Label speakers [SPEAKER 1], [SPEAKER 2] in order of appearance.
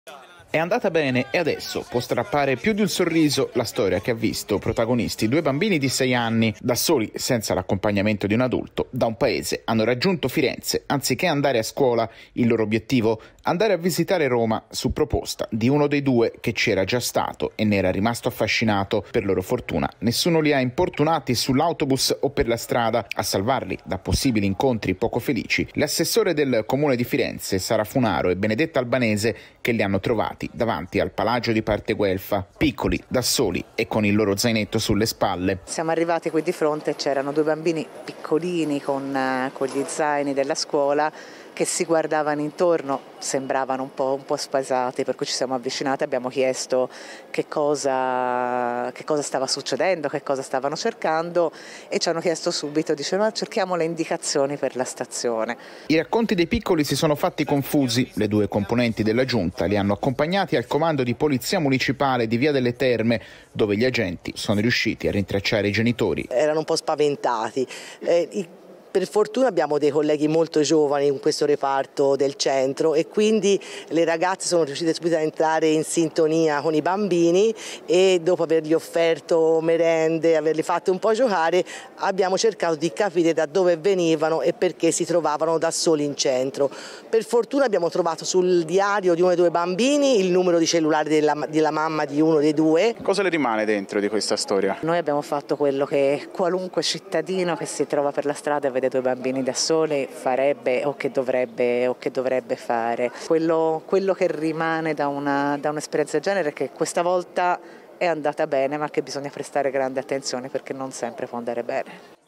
[SPEAKER 1] È andata bene e adesso può strappare più di un sorriso la storia che ha visto protagonisti 2 bambini di 6 anni, da soli senza l'accompagnamento di un adulto, da un paese hanno raggiunto Firenze. Anziché andare a scuola, il loro obiettivo? Andare a visitare Roma su proposta di uno dei 2 che c'era già stato e ne era rimasto affascinato. Per loro fortuna nessuno li ha importunati sull'autobus o per la strada. A salvarli da possibili incontri poco felici, l'assessore del comune di Firenze, Sara Funaro, e Benedetta Albanese, che li hanno trovati davanti al Palagio di Parte Guelfa, piccoli, da soli e con il loro zainetto sulle spalle.
[SPEAKER 2] Siamo arrivati qui di fronte, c'erano 2 bambini piccolini con gli zaini della scuola che si guardavano intorno, sembravano un po' spasati, per cui ci siamo avvicinati, abbiamo chiesto che cosa stava succedendo, che cosa stavano cercando, e ci hanno chiesto subito, dicevano: cerchiamo le indicazioni per la stazione.
[SPEAKER 1] I racconti dei piccoli si sono fatti confusi. Le 2 componenti della giunta li hanno accompagnati al comando di polizia municipale di Via delle Terme, dove gli agenti sono riusciti a rintracciare i genitori.
[SPEAKER 3] Erano un po' spaventati. Per fortuna abbiamo dei colleghi molto giovani in questo reparto del centro e quindi le ragazze sono riuscite subito a entrare in sintonia con i bambini, e dopo avergli offerto merende, averli fatti un po' giocare, abbiamo cercato di capire da dove venivano e perché si trovavano da soli in centro. Per fortuna abbiamo trovato sul diario di uno dei 2 bambini il numero di cellulare della mamma di uno dei 2.
[SPEAKER 1] Cosa le rimane dentro di questa storia?
[SPEAKER 2] Noi abbiamo fatto quello che qualunque cittadino che si trova per la strada e vede 2 bambini da soli farebbe o che dovrebbe fare. Quello che rimane da un'esperienza del genere è che questa volta è andata bene, ma che bisogna prestare grande attenzione perché non sempre può andare bene.